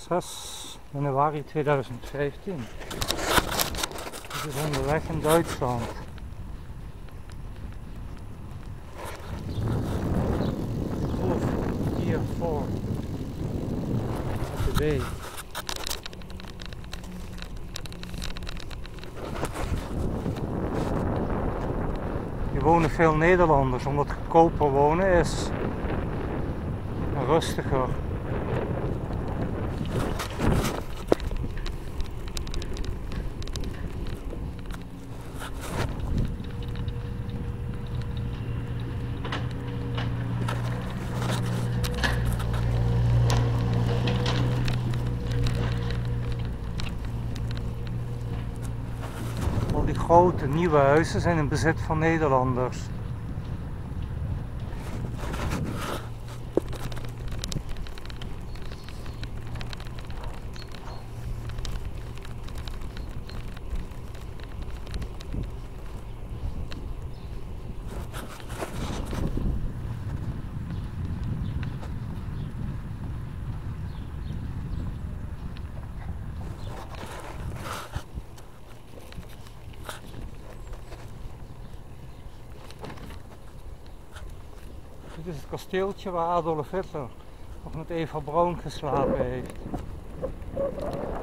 6 januari 2015. Dit is onderweg in Duitsland. Of hier voor de W. Hier wonen veel Nederlanders, omdat goedkoper wonen is en rustiger. Al die grote nieuwe huizen zijn in bezit van Nederlanders. Dit is het kasteeltje waar Adolf Hitler nog met Eva Braun geslapen heeft.